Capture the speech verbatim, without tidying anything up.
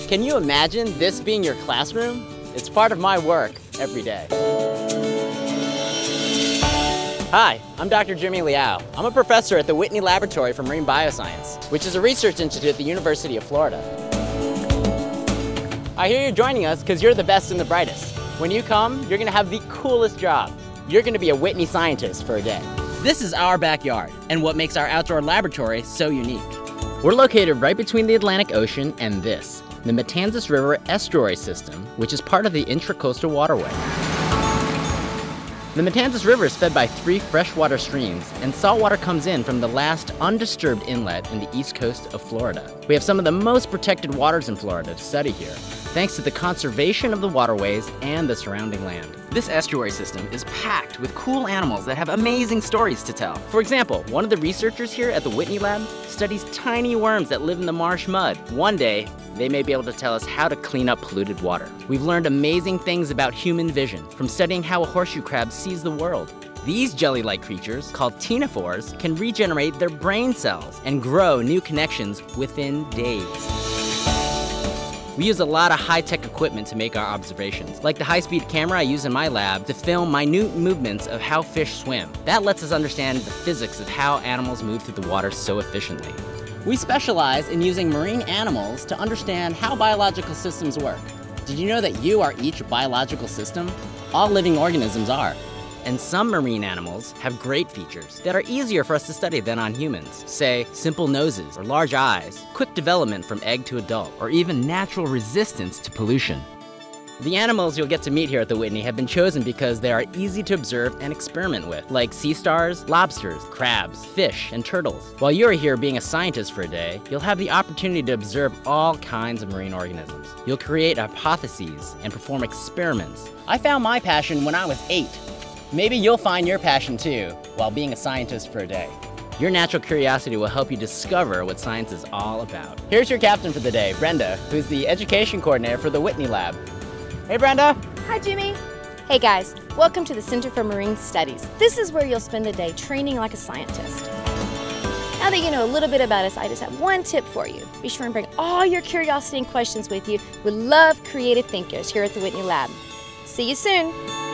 Can you imagine this being your classroom? It's part of my work every day. Hi, I'm Doctor Jimmy Liao. I'm a professor at the Whitney Laboratory for Marine Bioscience, which is a research institute at the University of Florida. I hear you're joining us because you're the best and the brightest. When you come, you're gonna have the coolest job. You're gonna be a Whitney Scientist for a day. This is our backyard and what makes our outdoor laboratory so unique. We're located right between the Atlantic Ocean and this, the Matanzas River Estuary System, which is part of the Intracoastal Waterway. The Matanzas River is fed by three freshwater streams, and saltwater comes in from the last undisturbed inlet in the east coast of Florida. We have some of the most protected waters in Florida to study here, thanks to the conservation of the waterways and the surrounding land. This estuary system is packed with cool animals that have amazing stories to tell. For example, one of the researchers here at the Whitney Lab studies tiny worms that live in the marsh mud. One day, they may be able to tell us how to clean up polluted water. We've learned amazing things about human vision, from studying how a horseshoe crab sees the world. These jelly-like creatures, called ctenophores, can regenerate their brain cells and grow new connections within days. We use a lot of high-tech equipment to make our observations, like the high-speed camera I use in my lab to film minute movements of how fish swim. That lets us understand the physics of how animals move through the water so efficiently. We specialize in using marine animals to understand how biological systems work. Did you know that you are each biological system? All living organisms are. And some marine animals have great features that are easier for us to study than on humans. Say, simple noses or large eyes, quick development from egg to adult, or even natural resistance to pollution. The animals you'll get to meet here at the Whitney have been chosen because they are easy to observe and experiment with, like sea stars, lobsters, crabs, fish, and turtles. While you're here being a scientist for a day, you'll have the opportunity to observe all kinds of marine organisms. You'll create hypotheses and perform experiments. I found my passion when I was eight. Maybe you'll find your passion too, while being a scientist for a day. Your natural curiosity will help you discover what science is all about. Here's your captain for the day, Brenda, who's the education coordinator for the Whitney Lab. Hey, Brenda. Hi, Jimmy. Hey, guys. Welcome to the Center for Marine Studies. This is where you'll spend a day training like a scientist. Now that you know a little bit about us, I just have one tip for you. Be sure and bring all your curiosity and questions with you. We love creative thinkers here at the Whitney Lab. See you soon.